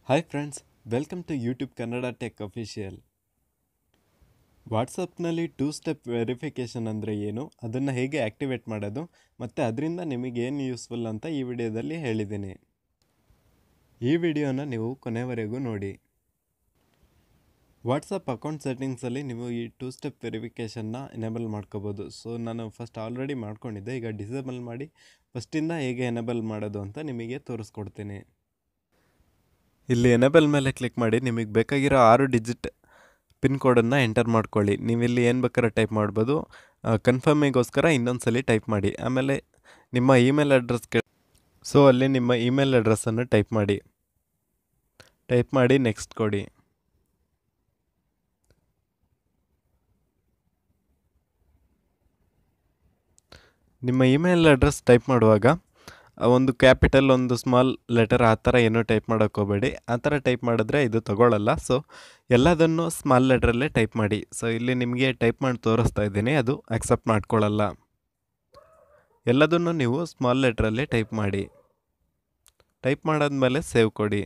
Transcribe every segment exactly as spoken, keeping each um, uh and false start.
Hi friends, welcome to YouTube Kannada tech official. ವಾಟ್ಸಪ್ನಲ್ಲಿ two step verification ಅಂದರೆ ಏನು, ಅದನ್ನು ಹೇಗೆ ಆ್ಯಕ್ಟಿವೇಟ್ ಮಾಡೋದು ಮತ್ತು ಅದರಿಂದ ನಿಮಗೇನು ಯೂಸ್ಫುಲ್ ಅಂತ ಈ ವಿಡಿಯೋದಲ್ಲಿ ಹೇಳಿದ್ದೀನಿ. ಈ ವಿಡಿಯೋನ ನೀವು ಕೊನೆವರೆಗೂ ನೋಡಿ. ವಾಟ್ಸಪ್ ಅಕೌಂಟ್ ಸೆಟ್ಟಿಂಗ್ಸಲ್ಲಿ ನೀವು ಈ ಟೂ ಸ್ಟೆಪ್ ವೆರಿಫಿಕೇಷನ್ನ ಎನೇಬಲ್ ಮಾಡ್ಕೋಬೋದು. ಸೊ ನಾನು ಫಸ್ಟ್ ಆಲ್ರೆಡಿ ಮಾಡ್ಕೊಂಡಿದ್ದೆ, ಈಗ ಡಿಸೇಬಲ್ ಮಾಡಿ ಫಸ್ಟಿಂದ ಹೇಗೆ ಎನೇಬಲ್ ಮಾಡೋದು ಅಂತ ನಿಮಗೆ ತೋರಿಸ್ಕೊಡ್ತೀನಿ. ಇಲ್ಲಿ ಎನೇಬಲ್ ಮೇಲೆ ಕ್ಲಿಕ್ ಮಾಡಿ ನಿಮಗೆ ಬೇಕಾಗಿರೋ ಆರು ಡಿಜಿಟ್ ಪಿನ್ ಕೋಡನ್ನು ಎಂಟರ್ ಮಾಡ್ಕೊಳ್ಳಿ. ನೀವಿಲ್ಲಿ ಏನು ಬೇಕಾದ್ರೆ ಟೈಪ್ ಮಾಡ್ಬೋದು. ಕನ್ಫರ್ಮಿಗೋಸ್ಕರ ಇನ್ನೊಂದು ಸಲ ಟೈಪ್ ಮಾಡಿ. ಆಮೇಲೆ ನಿಮ್ಮ ಇಮೇಲ್ ಅಡ್ರೆಸ್ ಕೆ ಸೊ ಅಲ್ಲಿ ನಿಮ್ಮ ಇಮೇಲ್ ಅಡ್ರೆಸ್ಸನ್ನು ಟೈಪ್ ಮಾಡಿ ಟೈಪ್ ಮಾಡಿ ನೆಕ್ಸ್ಟ್ ಕೊಡಿ. ನಿಮ್ಮ ಇಮೇಲ್ ಅಡ್ರೆಸ್ ಟೈಪ್ ಮಾಡುವಾಗ ಒಂದು ಕ್ಯಾಪಿಟಲ್ ಒಂದು ಸ್ಮಾಲ್ ಲೆಟರ್ ಆ ಥರ ಏನೂ ಟೈಪ್ ಮಾಡೋಕ್ಕೆ ಹೋಗಬೇಡಿ. ಆ ಥರ ಟೈಪ್ ಮಾಡಿದ್ರೆ ಇದು ತಗೊಳ್ಳಲ್ಲ. ಸೊ ಎಲ್ಲದನ್ನು ಸ್ಮಾಲ್ ಲೆಟ್ರಲ್ಲೇ ಟೈಪ್ ಮಾಡಿ. ಸೊ ಇಲ್ಲಿ ನಿಮಗೆ ಟೈಪ್ ಮಾಡಿ ತೋರಿಸ್ತಾ ಇದ್ದೀನಿ, ಅದು ಅಕ್ಸೆಪ್ಟ್ ಮಾಡ್ಕೊಳ್ಳಲ್ಲ. ಎಲ್ಲದನ್ನು ನೀವು ಸ್ಮಾಲ್ ಲೆಟ್ರಲ್ಲೇ ಟೈಪ್ ಮಾಡಿ. ಟೈಪ್ ಮಾಡಾದ್ಮೇಲೆ ಸೇವ್ ಕೊಡಿ.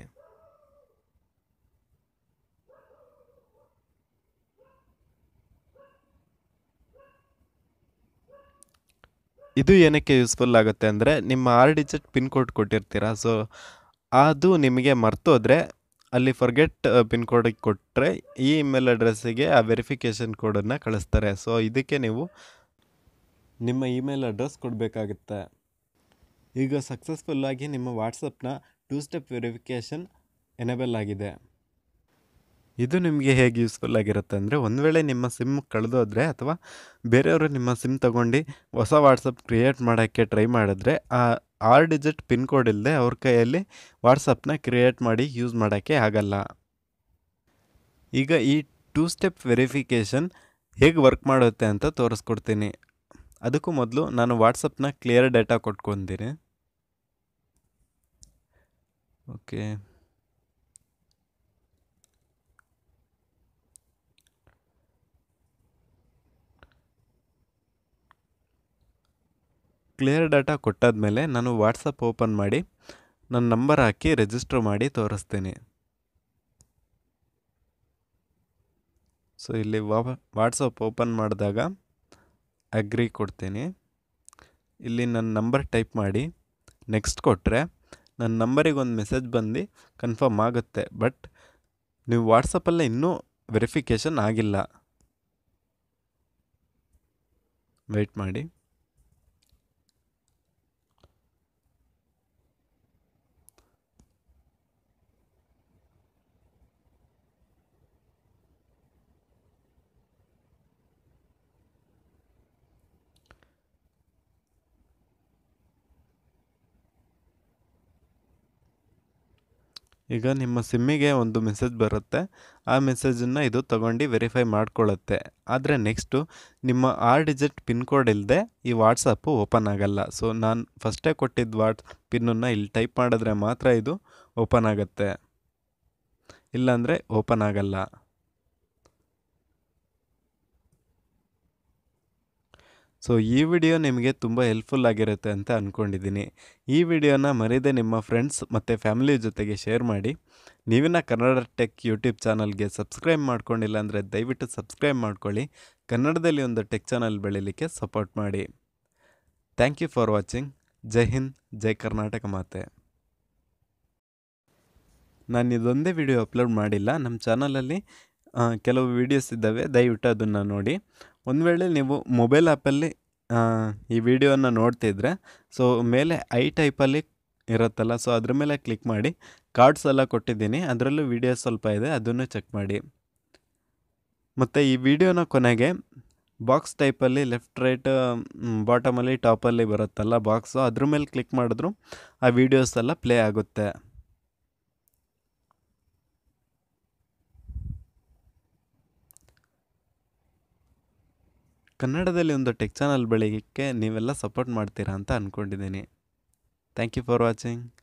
ಇದು ಏನಕ್ಕೆ ಯೂಸ್ಫುಲ್ ಆಗುತ್ತೆ ಅಂದರೆ, ನಿಮ್ಮ ಆರು ಡಿಜಿಟ್ ಪಿನ್ ಕೋಡ್ ಕೊಟ್ಟಿರ್ತೀರ. ಸೊ ಅದು ನಿಮಗೆ ಮರ್ತೋದ್ರೆ ಅಲ್ಲಿ ಫರ್ಗೆಟ್ ಪಿನ್ ಕೋಡಿಗೆ ಕೊಟ್ಟರೆ ಈ ಇಮೇಲ್ ಅಡ್ರೆಸ್ಸಿಗೆ ಆ ವೆರಿಫಿಕೇಷನ್ ಕೋಡನ್ನು ಕಳಿಸ್ತಾರೆ. ಸೊ ಇದಕ್ಕೆ ನೀವು ನಿಮ್ಮ ಇಮೇಲ್ ಅಡ್ರೆಸ್ ಕೊಡಬೇಕಾಗುತ್ತೆ. ಈಗ ಸಕ್ಸಸ್ಫುಲ್ಲಾಗಿ ನಿಮ್ಮ ವಾಟ್ಸಪ್ನ ಟೂ ಸ್ಟೆಪ್ ವೆರಿಫಿಕೇಷನ್ ಎನೇಬಲ್ ಆಗಿದೆ. ಇದು ನಿಮಗೆ ಹೇಗೆ ಯೂಸ್ಫುಲ್ ಆಗಿರುತ್ತೆ ಅಂದರೆ, ಒಂದು ವೇಳೆ ನಿಮ್ಮ ಸಿಮ್ ಕಳೆದೋದ್ರೆ ಅಥವಾ ಬೇರೆಯವರು ನಿಮ್ಮ ಸಿಮ್ ತೊಗೊಂಡು ಹೊಸ ವಾಟ್ಸಪ್ ಕ್ರಿಯೇಟ್ ಮಾಡೋಕ್ಕೆ ಟ್ರೈ ಮಾಡಿದ್ರೆ ಆ ಆರು ಡಿಜಿಟ್ ಪಿನ್ ಕೋಡ್ ಇಲ್ಲದೆ ಅವ್ರ ಕೈಯಲ್ಲಿ ವಾಟ್ಸಪ್ನ ಕ್ರಿಯೇಟ್ ಮಾಡಿ ಯೂಸ್ ಮಾಡೋಕ್ಕೆ ಆಗಲ್ಲ. ಈಗ ಈ ಟೂ ಸ್ಟೆಪ್ ವೆರಿಫಿಕೇಷನ್ ಹೇಗೆ ವರ್ಕ್ ಮಾಡುತ್ತೆ ಅಂತ ತೋರಿಸ್ಕೊಡ್ತೀನಿ. ಅದಕ್ಕೂ ಮೊದಲು ನಾನು ವಾಟ್ಸಪ್ನ ಕ್ಲಿಯರ್ ಡೇಟಾ ಕೊಟ್ಕೊತೀನಿ. ಓಕೆ, ಕ್ಲಿಯರ್ ಡಾಟಾ ಕೊಟ್ಟಾದಮೇಲೆ ನಾನು ವಾಟ್ಸಪ್ ಓಪನ್ ಮಾಡಿ ನನ್ನ ನಂಬರ್ ಹಾಕಿ ರಿಜಿಸ್ಟರ್ ಮಾಡಿ ತೋರಿಸ್ತೀನಿ. ಸೊ ಇಲ್ಲಿ ವಾಟ್ಸಪ್ ಓಪನ್ ಮಾಡಿದಾಗ ಅಗ್ರಿ ಕೊಡ್ತೀನಿ. ಇಲ್ಲಿ ನನ್ನ ನಂಬರ್ ಟೈಪ್ ಮಾಡಿ ನೆಕ್ಸ್ಟ್ ಕೊಟ್ಟರೆ ನನ್ನ ನಂಬರಿಗೆ ಒಂದು ಮೆಸೇಜ್ ಬಂದು ಕನ್ಫರ್ಮ್ ಆಗುತ್ತೆ. ಬಟ್ ನೀವು ವಾಟ್ಸಪ್ಪಲ್ಲೇ ಇನ್ನೂ ವೆರಿಫಿಕೇಷನ್ ಆಗಿಲ್ಲ, ವೆಯ್ಟ್ ಮಾಡಿ. ಈಗ ನಿಮ್ಮ ಸಿಮ್ಮಿಗೆ ಒಂದು ಮೆಸೇಜ್ ಬರುತ್ತೆ. ಆ ಮೆಸೇಜನ್ನು ಇದು ತೊಗೊಂಡು ವೆರಿಫೈ ಮಾಡ್ಕೊಳ್ಳುತ್ತೆ. ಆದರೆ ನೆಕ್ಸ್ಟು ನಿಮ್ಮ ಆರು ಡಿಜಿಟ್ ಪಿನ್ ಕೋಡ್ ಇಲ್ಲದೆ ಈ ವಾಟ್ಸಪ್ಪು ಓಪನ್ ಆಗಲ್ಲ. ಸೊ ನಾನು ಫಸ್ಟೇ ಕೊಟ್ಟಿದ್ದ ವಾಟ್ಸ್ ಪಿನ್ನನ್ನು ಇಲ್ಲಿ ಟೈಪ್ ಮಾಡಿದ್ರೆ ಮಾತ್ರ ಇದು ಓಪನ್ ಆಗುತ್ತೆ, ಇಲ್ಲಾಂದರೆ ಓಪನ್ ಆಗಲ್ಲ. ಸೊ ಈ ವಿಡಿಯೋ ನಿಮಗೆ ತುಂಬ ಹೆಲ್ಪ್ಫುಲ್ ಆಗಿರುತ್ತೆ ಅಂತ ಅಂದ್ಕೊಂಡಿದ್ದೀನಿ. ಈ ವಿಡಿಯೋನ ಮರೀದೆ ನಿಮ್ಮ ಫ್ರೆಂಡ್ಸ್ ಮತ್ತು ಫ್ಯಾಮಿಲಿ ಜೊತೆಗೆ ಶೇರ್ ಮಾಡಿ. ನೀವಿನ ಕನ್ನಡ ಟೆಕ್ ಯೂಟ್ಯೂಬ್ ಚಾನಲ್ಗೆ ಸಬ್ಸ್ಕ್ರೈಬ್ ಮಾಡ್ಕೊಂಡಿಲ್ಲ ಅಂದರೆ ದಯವಿಟ್ಟು ಸಬ್ಸ್ಕ್ರೈಬ್ ಮಾಡ್ಕೊಳ್ಳಿ. ಕನ್ನಡದಲ್ಲಿ ಒಂದು ಟೆಕ್ ಚಾನಲ್ ಬೆಳೀಲಿಕ್ಕೆ ಸಪೋರ್ಟ್ ಮಾಡಿ. Thank you for watching. ಜೈ ಹಿಂದ್, ಜೈ ಕರ್ನಾಟಕ ಮಾತೆ. ನಾನು ಇದೊಂದೇ ವಿಡಿಯೋ ಅಪ್ಲೋಡ್ ಮಾಡಿಲ್ಲ. ನಮ್ಮ ಚಾನಲಲ್ಲಿ ಕೆಲವು ವೀಡಿಯೋಸ್ ಇದ್ದಾವೆ, ದಯವಿಟ್ಟು ಅದನ್ನು ನೋಡಿ. ಒಂದು ವೇಳೆ ನೀವು ಮೊಬೈಲ್ ಆ್ಯಪಲ್ಲಿ ಈ ವಿಡಿಯೋನ ನೋಡ್ತಿದ್ರೆ ಸೊ ಮೇಲೆ ಐ ಟೈಪಲ್ಲಿ ಇರುತ್ತಲ್ಲ, ಸೊ ಅದ್ರ ಮೇಲೆ ಕ್ಲಿಕ್ ಮಾಡಿ. ಕಾರ್ಡ್ಸ್ ಎಲ್ಲ ಕೊಟ್ಟಿದ್ದೀನಿ, ಅದರಲ್ಲೂ ವೀಡಿಯೋಸ್ ಸ್ವಲ್ಪ ಇದೆ, ಅದನ್ನು ಚೆಕ್ ಮಾಡಿ. ಮತ್ತು ಈ ವಿಡಿಯೋನ ಕೊನೆಗೆ ಬಾಕ್ಸ್ ಟೈಪಲ್ಲಿ ಲೆಫ್ಟ್ ರೈಟ್ ಬಾಟಮಲ್ಲಿ ಟಾಪಲ್ಲಿ ಬರುತ್ತಲ್ಲ ಬಾಕ್ಸು, ಅದ್ರ ಮೇಲೆ ಕ್ಲಿಕ್ ಮಾಡಿದ್ರು ಆ ವೀಡಿಯೋಸ್ ಎಲ್ಲ ಪ್ಲೇ ಆಗುತ್ತೆ. ಕನ್ನಡದಲ್ಲಿ ಒಂದು ಟೆಕ್ ಚಾನಲ್ ಬೆಳೀಲಿಕ್ಕೆ ನೀವೆಲ್ಲ ಸಪೋರ್ಟ್ ಮಾಡ್ತೀರಾ ಅಂತ ಅಂದ್ಕೊಂಡಿದ್ದೀನಿ. Thank you for watching.